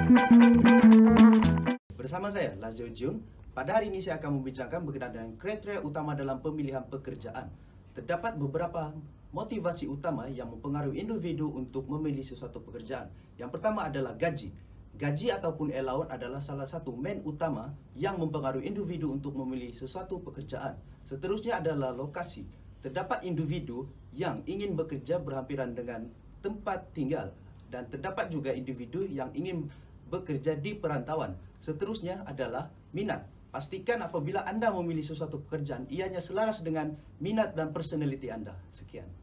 Bersama saya, Lazio Jun. Pada hari ini saya akan membincangkan berkenaan dengan kriteria utama dalam pemilihan pekerjaan. Terdapat beberapa motivasi utama yang mempengaruhi individu untuk memilih sesuatu pekerjaan. Yang pertama adalah gaji. Gaji ataupun allowance adalah salah satu main utama yang mempengaruhi individu untuk memilih sesuatu pekerjaan. Seterusnya adalah lokasi. Terdapat individu yang ingin bekerja berhampiran dengan tempat tinggal, dan terdapat juga individu yang ingin bekerja di perantauan. Seterusnya adalah minat. Pastikan apabila Anda memilih sesuatu pekerjaan, ianya selaras dengan minat dan personality Anda. Sekian.